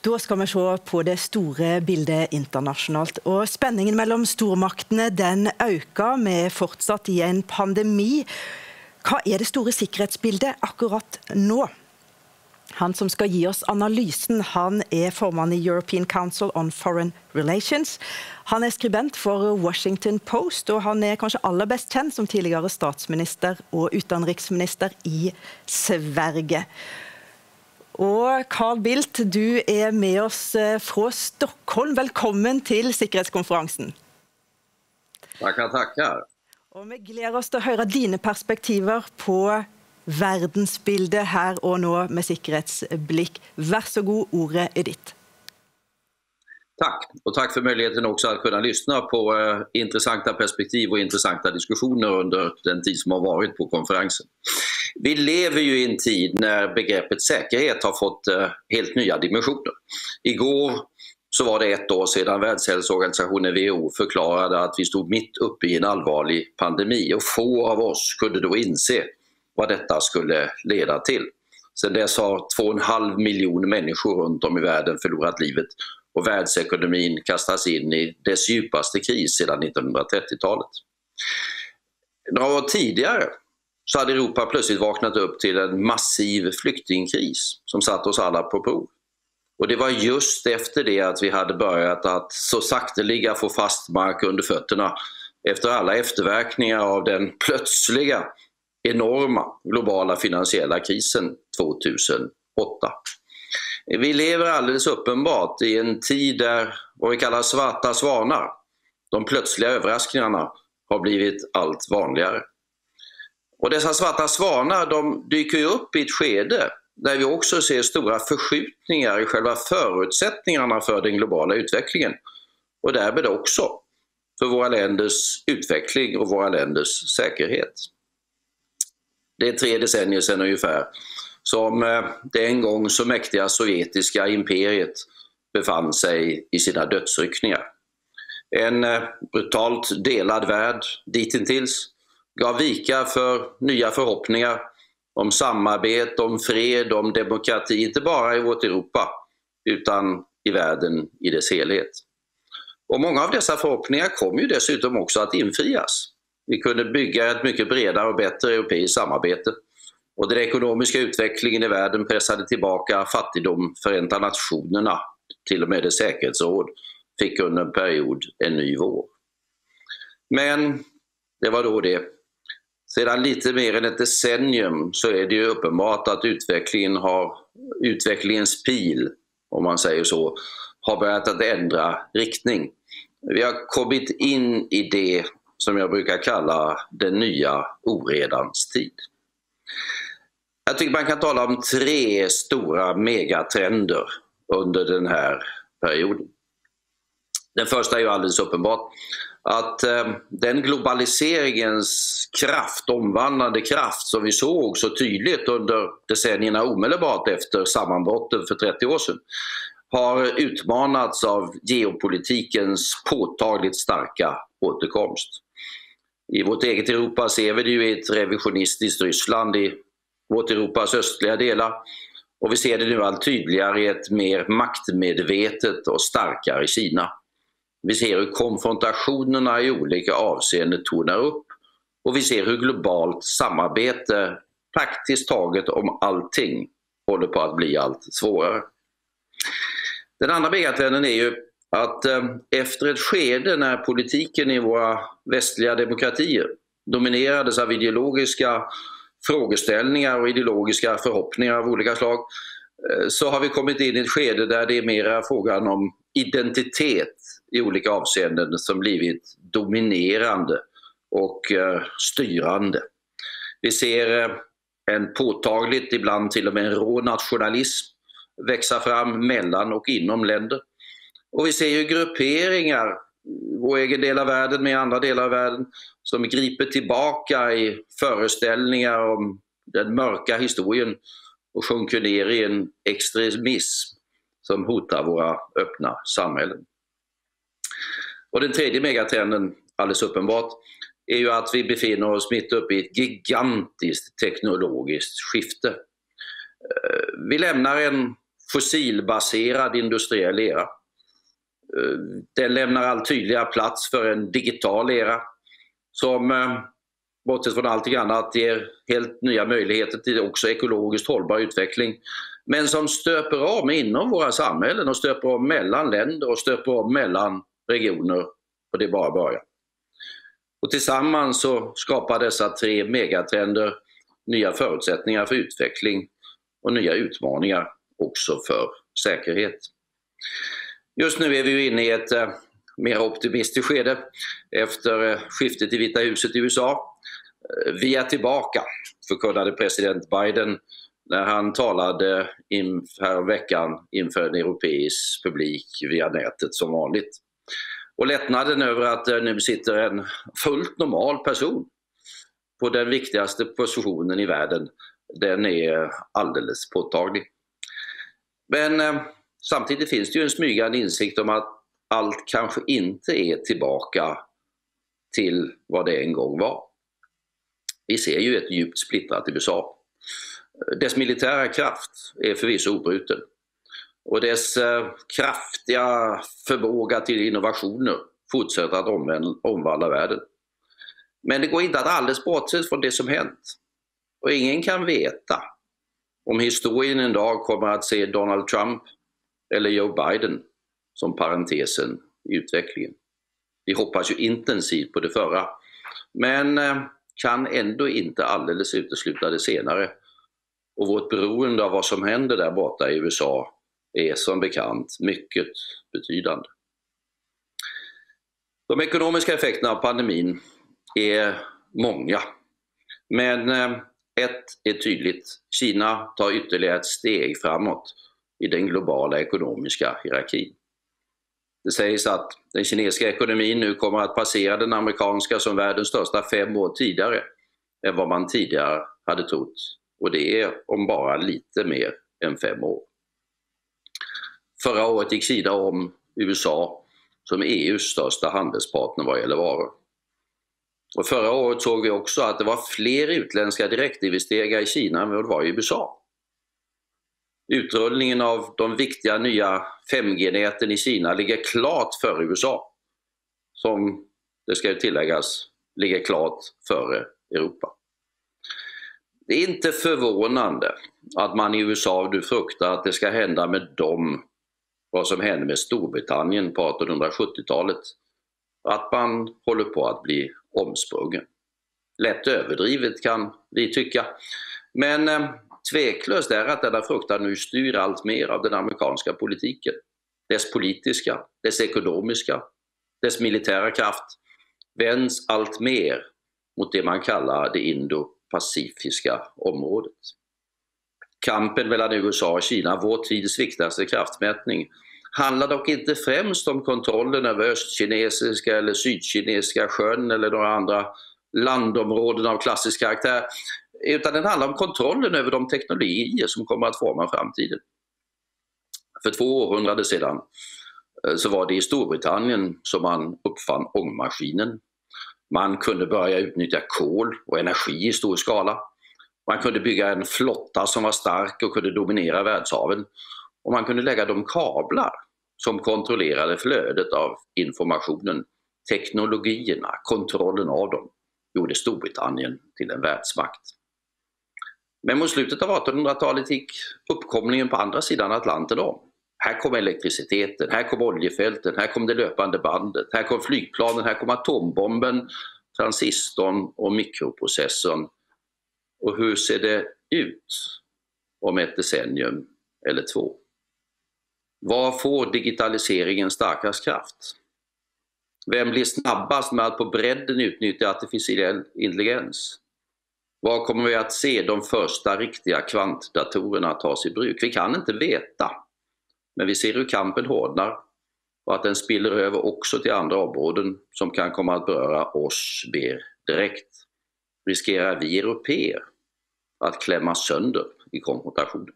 Då ska vi se på det stora bildet internationellt. Och spänningen mellan stormaktene den ökar med fortsatt i en pandemi. Vad är det stora säkerhetsbildet akkurat nu? Han som ska ge oss analysen, han är formann i European Council on Foreign Relations. Han är skribent för Washington Post och han är kanske allra bäst känd som tidigare statsminister och utrikesminister i Sverige. Och Carl Bildt, du är med oss från Stockholm. Välkommen till säkerhetskonferensen. Tackar. Och vi gläder oss att höra dina perspektiver på världsbildet här och nu med säkerhetsblick. Varsågod, ordet är ditt. Tack, och tack för möjligheten också att kunna lyssna på intressanta perspektiv och intressanta diskussioner under den tid som har varit på konferensen. Vi lever ju i en tid när begreppet säkerhet har fått helt nya dimensioner. Igår så var det ett år sedan Världshälsoorganisationen WHO förklarade att vi stod mitt uppe i en allvarlig pandemi och få av oss kunde då inse vad detta skulle leda till. Sedan dess har 2,5 miljoner människor runt om i världen förlorat livet och världsekonomin kastas in i dess djupaste kris sedan 1930-talet. Några år tidigare så hade Europa plötsligt vaknat upp till en massiv flyktingkris som satt oss alla på prov. Och det var just efter det att vi hade börjat att så sakteliga få fast mark under fötterna efter alla efterverkningar av den plötsliga, enorma globala finansiella krisen 2008. Vi lever alldeles uppenbart i en tid där vad vi kallar svarta svanar, de plötsliga överraskningarna, har blivit allt vanligare. Och dessa svarta svanar, de dyker upp i ett skede där vi också ser stora förskjutningar i själva förutsättningarna för den globala utvecklingen och därmed också för våra länders utveckling och våra länders säkerhet. Det är 3 decennier sedan ungefär som det en gång så mäktiga sovjetiska imperiet befann sig i sina dödsryckningar. En brutalt delad värld ditintills gav vika för nya förhoppningar om samarbete, om fred, om demokrati, inte bara i vårt Europa utan i världen i dess helhet. Och många av dessa förhoppningar kom ju dessutom också att infrias. Vi kunde bygga ett mycket bredare och bättre europeiskt samarbete och den ekonomiska utvecklingen i världen pressade tillbaka fattigdom. Förenta nationerna, till och med det säkerhetsråd, fick under en period en ny vår. Men det var då det. Sedan lite mer än ett decennium så är det ju uppenbart att utvecklingens pil, om man säger så, har börjat att ändra riktning. Vi har kommit in i det som jag brukar kalla den nya oredans tid. Jag tycker man kan tala om 3 stora megatrender under den här perioden. Den första är ju alldeles uppenbart att den globaliseringens kraft, omvandlande kraft som vi såg så tydligt under decennierna omedelbart efter sammanbrottet för 30 år sedan har utmanats av geopolitikens påtagligt starka återkomst. I vårt eget Europa ser vi det ju i ett revisionistiskt Ryssland i vårt Europas östliga delar och vi ser det nu allt tydligare i ett mer maktmedvetet och starkare Kina. Vi ser hur konfrontationerna i olika avseenden tonar upp och vi ser hur globalt samarbete praktiskt taget om allting håller på att bli allt svårare. Den andra megatrenden är ju att efter ett skede när politiken i våra västliga demokratier dominerades av ideologiska frågeställningar och ideologiska förhoppningar av olika slag så har vi kommit in i ett skede där det är mera frågan om identitet i olika avseenden som blivit dominerande och styrande. Vi ser en påtagligt, ibland till och med en rå nationalism växa fram mellan och inom länder. Och vi ser ju grupperingar, vår egen del av världen med andra delar av världen, som griper tillbaka i föreställningar om den mörka historien och sjunker ner i en extremism som hotar våra öppna samhällen. Och den tredje megatrenden, alldeles uppenbart, är ju att vi befinner oss mitt uppe i ett gigantiskt teknologiskt skifte. Vi lämnar en fossilbaserad industriell era. Den lämnar allt tydligare plats för en digital era som bortsett från allting annat ger helt nya möjligheter till också ekologiskt hållbar utveckling, men som stöper om inom våra samhällen och stöper om mellan länder och stöper om mellan regioner, och det är bara början. Och tillsammans så skapar dessa 3 megatrender nya förutsättningar för utveckling och nya utmaningar också för säkerhet. Just nu är vi ju inne i ett mer optimistiskt skede efter skiftet i Vita huset i USA. Vi är tillbaka, förkunnade president Biden när han talade här veckan inför en europeisk publik via nätet som vanligt. Och lättnaden över att nu sitter en fullt normal person på den viktigaste positionen i världen, den är alldeles påtaglig. Men samtidigt finns det ju en smygande insikt om att allt kanske inte är tillbaka till vad det en gång var. Vi ser ju ett djupt splittrat USA. Dess militära kraft är förvisso obruten och dess kraftiga förmåga till innovationer fortsätter att omvandla världen. Men det går inte att alldeles bortse från det som hänt. Och ingen kan veta om historien en dag kommer att se Donald Trump eller Joe Biden som parentesen i utvecklingen. Vi hoppas ju intensivt på det förra, men kan ändå inte alldeles utesluta det senare. Och vårt beroende av vad som händer där borta i USA är som bekant mycket betydande. De ekonomiska effekterna av pandemin är många, men ett är tydligt. Kina tar ytterligare ett steg framåt i den globala ekonomiska hierarkin. Det sägs att den kinesiska ekonomin nu kommer att passera den amerikanska som världens största 5 år tidigare än vad man tidigare hade trott. Och det är om bara lite mer än 5 år. Förra året gick Kina om USA som EUs största handelspartner vad gäller varor. Och förra året såg vi också att det var fler utländska direktinvesteringar i Kina än vad det var i USA. Utrullningen av de viktiga nya 5G-näten i Kina ligger klart före USA, som det ska tilläggas ligger klart före Europa. Det är inte förvånande att man i USA nu fruktar att det ska hända med dem vad som hände med Storbritannien på 1870-talet. Att man håller på att bli omsprungen. Lätt överdrivet kan vi tycka. Men tveklöst är att denna fruktan nu styr allt mer av den amerikanska politiken. Dess politiska, dess ekonomiska, dess militära kraft vänds allt mer mot det man kallar det indo-pacifiska området. Kampen mellan USA och Kina, vår tids viktigaste kraftmätning, handlar dock inte främst om kontrollen över östkinesiska eller sydkinesiska sjön eller några andra landområden av klassisk karaktär, utan den handlar om kontrollen över de teknologier som kommer att forma framtiden. För 2 århundraden sedan så var det i Storbritannien som man uppfann ångmaskinen. Man kunde börja utnyttja kol och energi i stor skala. Man kunde bygga en flotta som var stark och kunde dominera världshaven. Och man kunde lägga de kablar som kontrollerade flödet av informationen, teknologierna, kontrollen av dem, gjorde Storbritannien till en världsmakt. Men mot slutet av 1800-talet gick uppkomlingen på andra sidan Atlanten om. Här kom elektriciteten, här kom oljefälten, här kom det löpande bandet, här kom flygplanen, här kom atombomben, transistorn och mikroprocessorn. Och hur ser det ut om ett decennium eller 2? Var får digitaliseringen starkast kraft? Vem blir snabbast med att på bredden utnyttja artificiell intelligens? Var kommer vi att se de första riktiga kvantdatorerna tas i bruk? Vi kan inte veta, men vi ser hur kampen hårdnar och att den spiller över också till andra områden som kan komma att beröra oss mer direkt. Riskerar vi européer att klämma sönder i konfrontationen?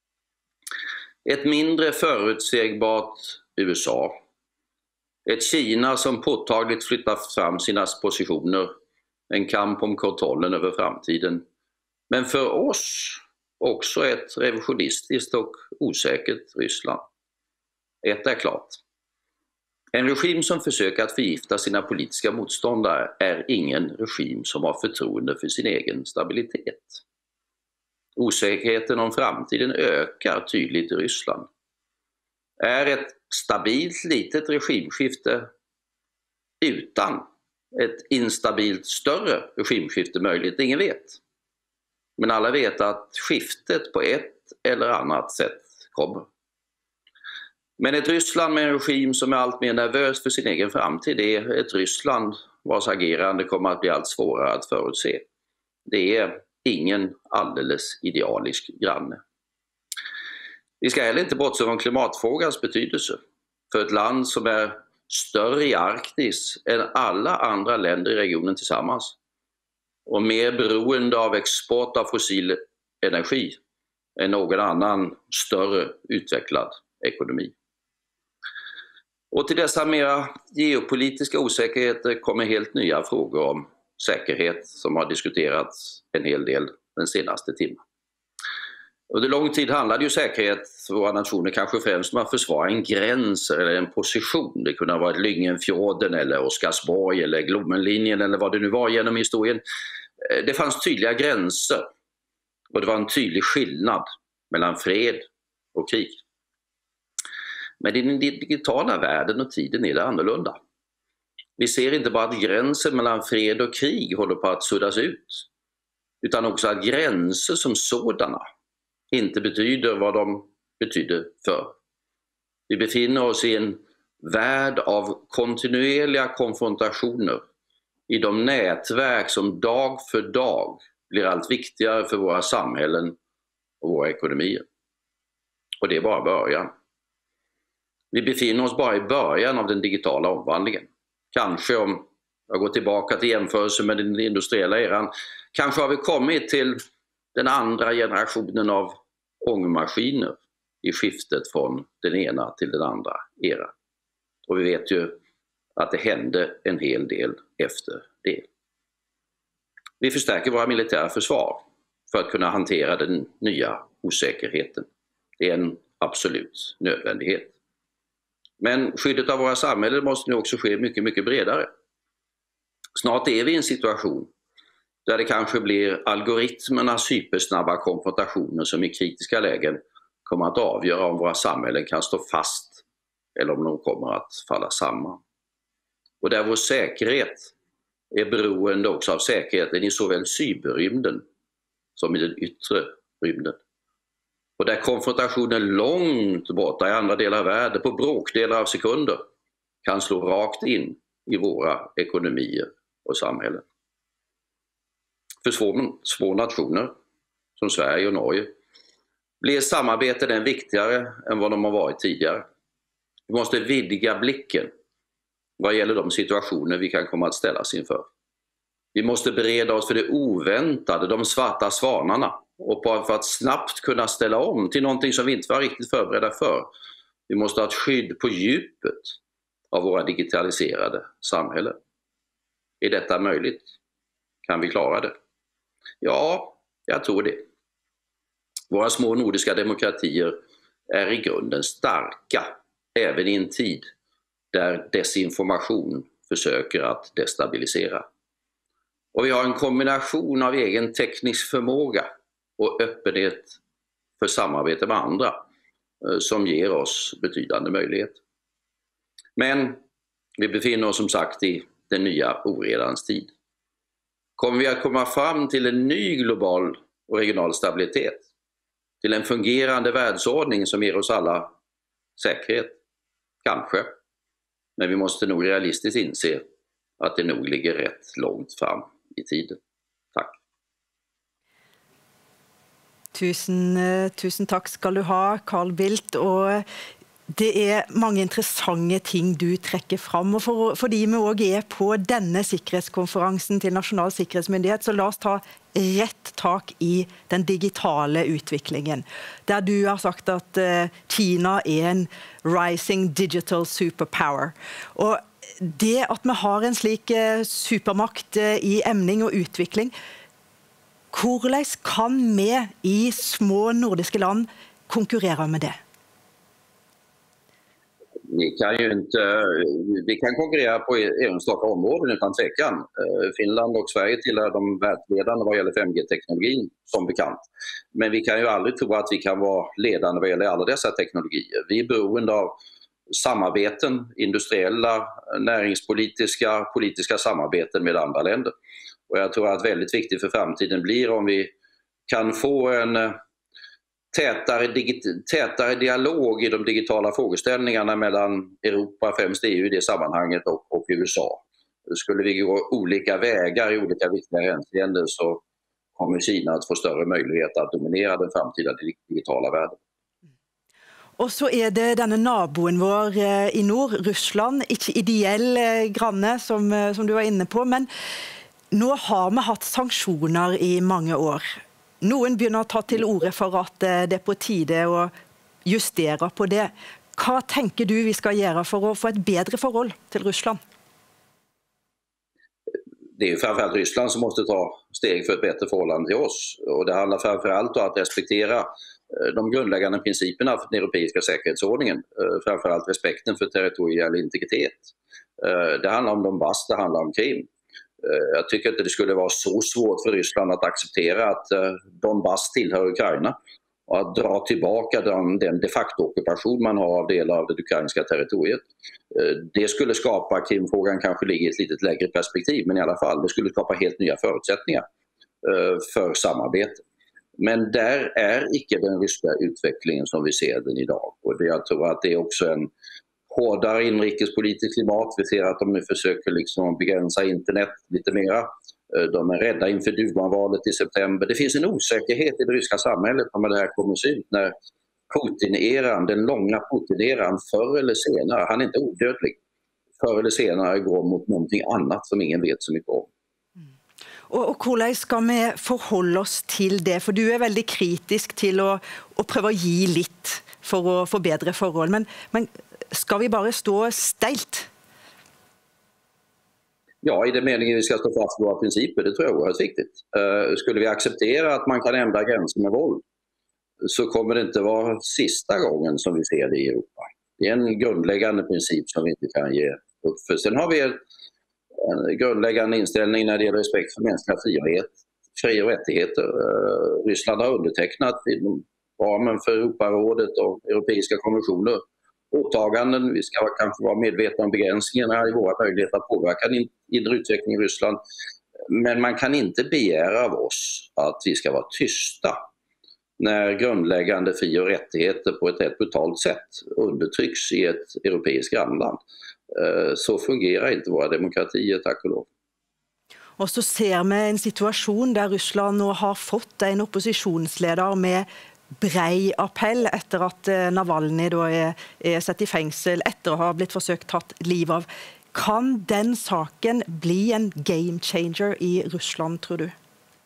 Ett mindre förutsägbart USA, ett Kina som påtagligt flyttar fram sina positioner, en kamp om kontrollen över framtiden. Men för oss också ett revisionistiskt och osäkert Ryssland. Ett är klart. En regim som försöker att förgifta sina politiska motståndare är ingen regim som har förtroende för sin egen stabilitet. Osäkerheten om framtiden ökar tydligt i Ryssland. Är ett stabilt litet regimskifte utan ett instabilt större regimskifte möjligt? Ingen vet. Men alla vet att skiftet på ett eller annat sätt kommer. Men ett Ryssland med en regim som är allt mer nervös för sin egen framtid är ett Ryssland vars agerande kommer att bli allt svårare att förutse. Det är ingen alldeles idealisk granne. Vi ska heller inte bortse från klimatfrågans betydelse för ett land som är större i Arktis än alla andra länder i regionen tillsammans och mer beroende av export av fossil energi än någon annan större utvecklad ekonomi. Och till dessa mera geopolitiska osäkerheter kommer helt nya frågor om säkerhet som har diskuterats en hel del den senaste timmen. Under lång tid handlade ju säkerhet för våra nationer kanske främst om att försvara en gräns eller en position. Det kunde ha varit Lyngenfjorden eller Oscarsborg eller Glommenlinjen eller vad det nu var genom historien. Det fanns tydliga gränser och det var en tydlig skillnad mellan fred och krig. Men i den digitala världen och tiden är det annorlunda. Vi ser inte bara att gränsen mellan fred och krig håller på att suddas ut, utan också att gränser som sådana inte betyder vad de betyder för. Vi befinner oss i en värld av kontinuerliga konfrontationer i de nätverk som dag för dag blir allt viktigare för våra samhällen och våra ekonomier. Och det är bara början. Vi befinner oss bara i början av den digitala omvandlingen. Kanske om jag går tillbaka till jämförelse med den industriella eran, kanske har vi kommit till den andra generationen av ångmaskiner i skiftet från den ena till den andra eran. Och vi vet ju att det hände en hel del efter det. Vi förstärker våra militära försvar för att kunna hantera den nya osäkerheten. Det är en absolut nödvändighet. Men skyddet av våra samhällen måste nu också ske mycket, mycket bredare. Snart är vi i en situation där det kanske blir algoritmernas hypersnabba konfrontationer som i kritiska lägen kommer att avgöra om våra samhällen kan stå fast eller om de kommer att falla samman. Och där vår säkerhet är beroende också av säkerheten i såväl cyberrymden som i den yttre rymden. Och där konfrontationen långt borta i andra delar av världen på bråkdelar av sekunder kan slå rakt in i våra ekonomier och samhällen. För små nationer som Sverige och Norge blir samarbeten än viktigare än vad de har varit tidigare. Vi måste vidga blicken vad gäller de situationer vi kan komma att ställas inför. Vi måste bereda oss för det oväntade, de svarta svanarna, och för att snabbt kunna ställa om till någonting som vi inte var riktigt förberedda för. Vi måste ha ett skydd på djupet av våra digitaliserade samhällen. Är detta möjligt? Kan vi klara det? Ja, jag tror det. Våra små nordiska demokratier är i grunden starka, även i en tid där desinformation försöker att destabilisera. Och vi har en kombination av egen teknisk förmåga och öppenhet för samarbete med andra som ger oss betydande möjligheter. Men vi befinner oss som sagt i den nya oredans tid. Kommer vi att komma fram till en ny global och regional stabilitet? Till en fungerande världsordning som ger oss alla säkerhet? Kanske. Men vi måste nog realistiskt inse att det nog ligger rätt långt fram i tiden. Tack. Tusen tack ska du ha, Carl Bildt. Och det är många intressanta ting du trekker fram, och fordi vi også er på denne sikkerhetskonferensen til Nasjonal sikkerhetsmyndighet, så la oss ta rätt tak i den digitala utvecklingen. Där du har sagt att Kina är en rising digital superpower. Och det att vi har en slik supermakt i ämning och utveckling, Hvordan kan vi i små nordiska land konkurrera med det? Vi kan konkurrera på enstaka områden utan tvekan. Finland och Sverige tillhör de världsledande vad gäller 5G-teknologin som bekant. Men vi kan ju aldrig tro att vi kan vara ledande vad gäller alla dessa teknologier. Vi är beroende av samarbeten, industriella, näringspolitiska, politiska samarbeten med andra länder. Och jag tror att väldigt viktigt för framtiden blir om vi kan få en tätare dialog i de digitala frågeställningarna mellan Europa, främst EU i det sammanhanget, och USA. Skulle vi gå olika vägar i olika viktiga hänseenden så kommer Kina att få större möjlighet att dominera den framtida digitala världen. Och så är det denne naboen vår i nord, Ryssland, ikke ideell granne som du var inne på, men nå har vi hatt sanksjoner i mange år. Noen begynner å ta til orde for at det er på tide å justere på det. Hva tenker du vi skal gjøre for å få et bedre forhold til Ryssland? Det är ju framförallt Ryssland som måste ta steg för ett bättre förhållande till oss. Och det handlar framförallt om att respektera de grundläggande principerna för den europeiska säkerhetsordningen. Framförallt respekten för territoriell integritet. Det handlar om Donbass, det handlar om Krim. Jag tycker inte det skulle vara så svårt för Ryssland att acceptera att Donbass tillhör Ukraina och att dra tillbaka den de facto-ockupation man har av delar av det ukrainska territoriet. Det skulle skapa, Krimfrågan kanske ligger i ett lite lägre perspektiv, men i alla fall, det skulle skapa helt nya förutsättningar för samarbete. Men där är icke den ryska utvecklingen som vi ser den idag. Och jag tror att det är också en hårdare inrikespolitisk klimat. Vi ser att de nu försöker liksom begränsa internet lite mera. De är rädda inför Duma-valet i september. Det finns en osäkerhet i det ryska samhället om det här kommer att se ut när Putin-eran, den långa Putin-eran, förr eller senare, han är inte odödlig, förr eller senare går mot någonting annat som ingen vet så mycket om. Och hvordan skal vi forholde oss til det? For du er veldig kritisk til å prøve å gi litt for å få bedre forhold. Men ska vi bara stå stelt? Ja, i den meningen vi ska stå fast på våra principer, det tror jag är oerhört viktigt. Skulle vi acceptera att man kan ändra gränser med våld så kommer det inte vara sista gången som vi ser det i Europa. Det är en grundläggande princip som vi inte kan ge upp för. Sen har vi en grundläggande inställning när det gäller respekt för mänskliga fri- och rättigheter. Ryssland har undertecknat inom ramen för Europarådet och europeiska konventioner åtaganden. Vi ska kanske vara medvetna om begränsningarna i våra möjligheter att påverka den inre utvecklingen i Ryssland. Men man kan inte begära av oss att vi ska vara tysta när grundläggande fri- och rättigheter på ett rätt brutalt sätt undertrycks i ett europeiskt grannland. Så fungerar inte våra demokratier, tack och lov. Och så ser vi en situation där Ryssland nu har fått en oppositionsledare med brei appell efter att Navalny då är satt i fängsel efter att ha blivit försökt tatt liv av. Kan den saken bli en game changer i Ryssland, tror du?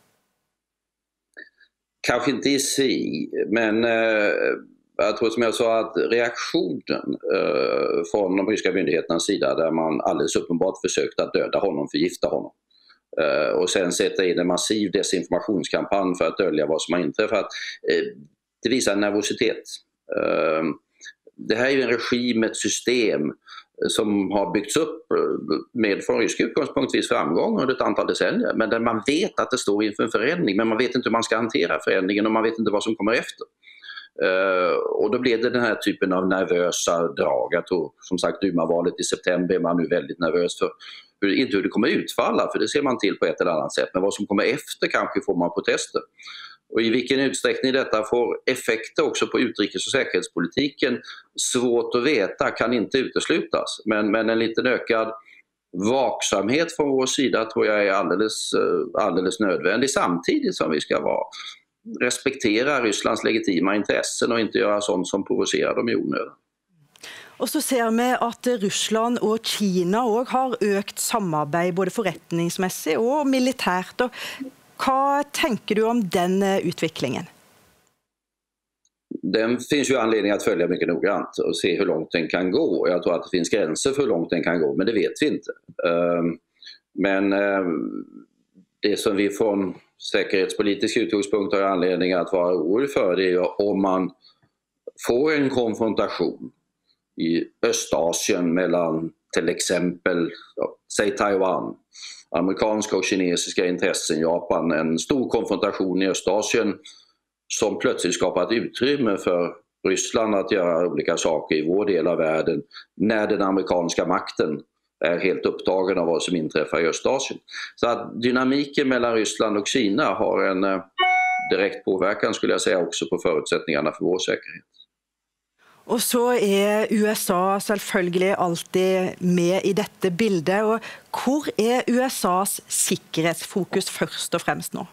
Kanske inte i sig, men jag tror som jag sa att reaktionen från de ryska myndigheternas sida där man alldeles uppenbart försökt att döda honom, förgifta honom och sen sätta in en massiv desinformationskampanj för att dölja vad som har inträffat. Det visar nervositet. Det här är ju en regim, ett system som har byggts upp med från rysk utgångspunkt viss framgång under ett antal decennier, men där man vet att det står inför en förändring, men man vet inte hur man ska hantera förändringen och man vet inte vad som kommer efter. Och då blev det den här typen av nervösa drag. Jag tror som sagt Duma-valet i september är man nu väldigt nervös för. Inte hur det kommer utfalla, för det ser man till på ett eller annat sätt, men vad som kommer efter kanske får man protester. Och i vilken utsträckning detta får effekter också på utrikes- och säkerhetspolitiken, svårt att veta, kan inte uteslutas. Men en liten ökad vaksamhet från vår sida tror jag är alldeles nödvändig, samtidigt som vi ska respektera Rysslands legitima intressen och inte göra sånt som provocerar dem i onödan. Och så ser vi att Ryssland och Kina också har ökt samarbete både forretningsmässigt och militärt. Vad tänker du om den utvecklingen? Den finns ju anledning att följa mycket noggrant och se hur långt den kan gå. Jag tror att det finns gränser för hur långt den kan gå, men det vet vi inte. Men det som vi från säkerhetspolitisk utgångspunkt har jag anledning att vara orolig för, det är ju om man får en konfrontation i Östasien mellan till exempel, säg Taiwan, amerikanska och kinesiska intressen, Japan, en stor konfrontation i Östasien som plötsligt skapar ett utrymme för Ryssland att göra olika saker i vår del av världen när den amerikanska makten är helt upptagen av vad som inträffar i Östasien. Så att dynamiken mellan Ryssland och Kina har en direkt påverkan, skulle jag säga, också på förutsättningarna för vår säkerhet. Och så är USA selvfølgelig alltid med i dette bildet. Och hvor är USAs sikkerhetsfokus först och främst nu?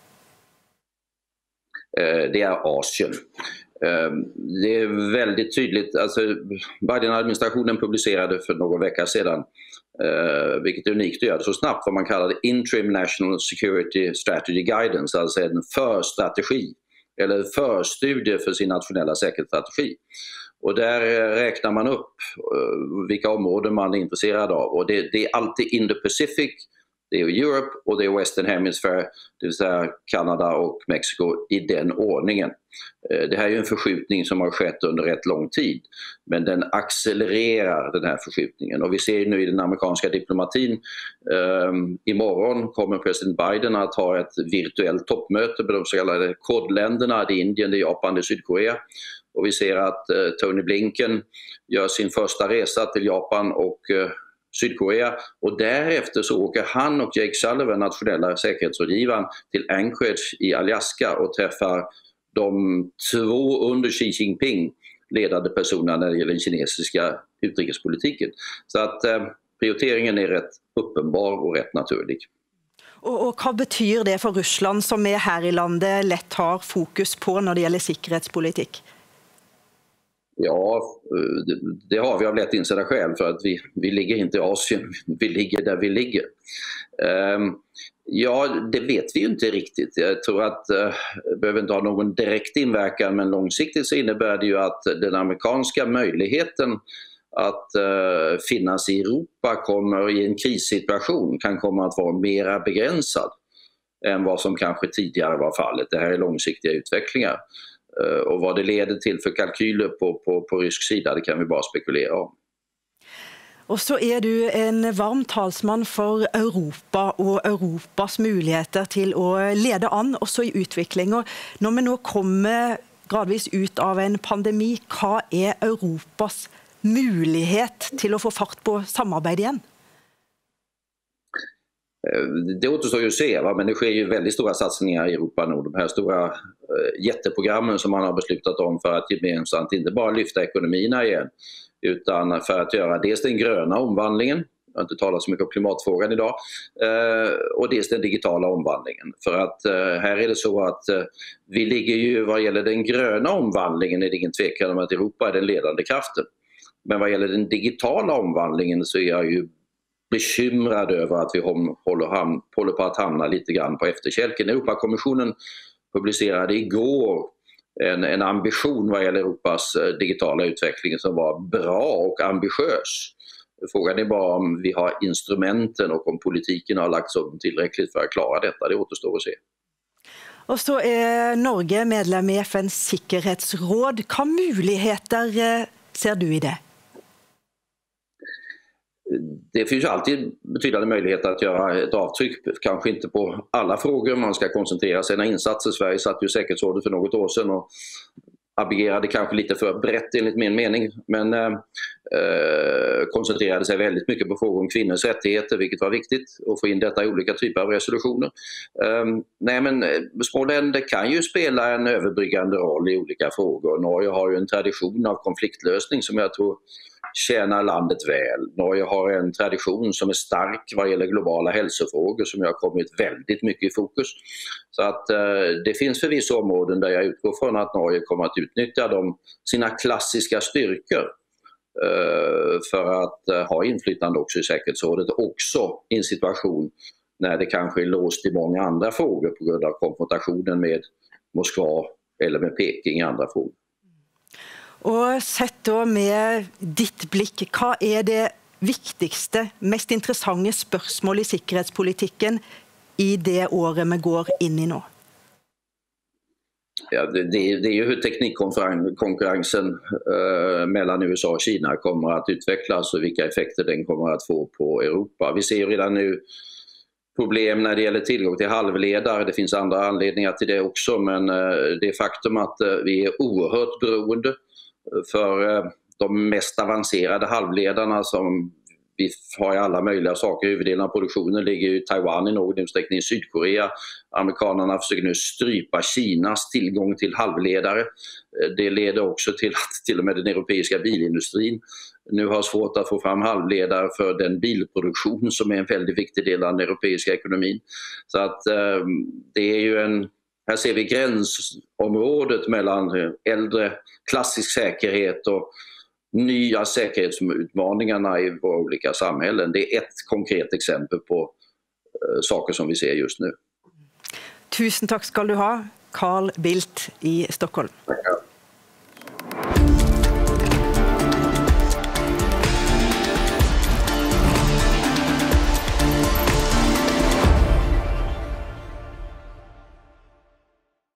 Det är Asien. Det är väldigt tydligt, alltså Biden-administrationen publicerade för någon vecka sedan, vilket är unikt att göra det så snabbt, vad man kallar Interim National Security Strategy Guidance, alltså en förstrategi eller förstudie för sin nationella säkerhetsstrategi. Och där räknar man upp vilka områden man är intresserad av, och det är alltid Indo-Pacific, det är Europe och det är Western Hemisphere, det vill säga Kanada och Mexiko, i den ordningen. Det här är ju en förskjutning som har skett under rätt lång tid, men den accelererar den här förskjutningen. Och vi ser nu i den amerikanska diplomatin, imorgon kommer president Biden att ha ett virtuellt toppmöte med de så kallade kodländerna, det är Indien, det är Japan, det är Sydkorea. Och vi ser att Tony Blinken gör sin första resa till Japan och Sydkorea, och därefter så åker han och Jake Sullivan, nationella säkerhetsrådgivaren, till Anchorage i Alaska och träffar de två under Xi Jinping ledande personerna när det gäller den kinesiska utrikespolitiken. Så att prioriteringen är rätt uppenbar och rätt naturlig. Och vad betyder det för Ryssland som är här i landet lätt har fokus på när det gäller säkerhetspolitik? Ja, det har vi av lätt insedda skäl, för att vi ligger inte i Asien, vi ligger där vi ligger. Ja, det vet vi ju inte riktigt. Jag tror att det behöver inte ha någon direkt inverkan, men långsiktigt så innebär det ju att den amerikanska möjligheten att finnas i Europa kommer i en krissituation kan komma att vara mera begränsad än vad som kanske tidigare var fallet. Det här är långsiktiga utvecklingar. Och vad det leder till för kalkyler på rysk sida, det kan vi bara spekulera om. Och så är du en varm talsman för Europa och Europas möjligheter till att leda an också i utveckling. Och när vi nu kommer gradvis ut av en pandemi, vad är Europas möjlighet till att få fart på samarbete igen? Det återstår ju att se, men det sker ju väldigt stora satsningar i Europa nu. De här stora jätteprogrammen som man har beslutat om för att gemensamt inte bara lyfta ekonomierna igen, utan för att göra dels den gröna omvandlingen, jag har inte talat så mycket om klimatfrågan idag, och dels den digitala omvandlingen. För att här är det så att vi ligger ju, vad gäller den gröna omvandlingen är det ingen tvekan om att Europa är den ledande kraften. Men vad gäller den digitala omvandlingen så är jag ju bekymrad över att vi håller på att hamna lite grann på efterkälken. Europakommissionen publicerade igår en ambition vad gäller Europas digitala utveckling som var bra och ambitiös. Frågan är bara om vi har instrumenten och om politiken har lagts om tillräckligt för att klara detta. Det återstår att se. Och så är Norge medlem i FNs säkerhetsråd. Vilka möjligheter ser du i det? Det finns ju alltid betydande möjligheter att göra ett avtryck, kanske inte på alla frågor. Man ska koncentrera sina insatser. Sverige satt ju säkerhetsrådet för något år sedan och agerade kanske lite för brett enligt min mening, men koncentrerade sig väldigt mycket på frågor om kvinnors rättigheter, vilket var viktigt, att få in detta i olika typer av resolutioner. Nej, men små länder kan ju spela en överbryggande roll i olika frågor. Norge har ju en tradition av konfliktlösning som jag tror tjänar landet väl. Norge har en tradition som är stark vad gäller globala hälsofrågor som har kommit väldigt mycket i fokus. Så att det finns förvisso områden där jag utgår från att Norge kommer att utnyttja sina klassiska styrkor för att ha inflytande också i säkerhetsrådet, också i en situation när det kanske är låst i många andra frågor på grund av konfrontationen med Moskva eller med Peking i andra frågor. Och sett då med ditt blick, vad är det viktigaste, mest intressanta spörsmål i säkerhetspolitiken i det året vi går in i nu? Ja, det är ju hur teknikkonkurrensen mellan USA och Kina kommer att utvecklas och vilka effekter den kommer att få på Europa. Vi ser redan nu problem när det gäller tillgång till halvledare. Det finns andra anledningar till det också, men det faktum att vi är oerhört beroende för de mest avancerade halvledarna som vi har i alla möjliga saker. Huvuddelen av produktionen ligger i Taiwan, i någon utsträckning i Sydkorea. Amerikanerna försöker nu strypa Kinas tillgång till halvledare. Det leder också till att till och med den europeiska bilindustrin nu har svårt att få fram halvledare för den bilproduktion som är en väldigt viktig del av den europeiska ekonomin. Så att det är ju här ser vi gränsområdet mellan äldre klassisk säkerhet och nya säkerhetsutmaningarna i våra olika samhällen. Det är ett konkret exempel på saker som vi ser just nu. Tusen tack ska du ha, Carl Bildt i Stockholm. Tackar.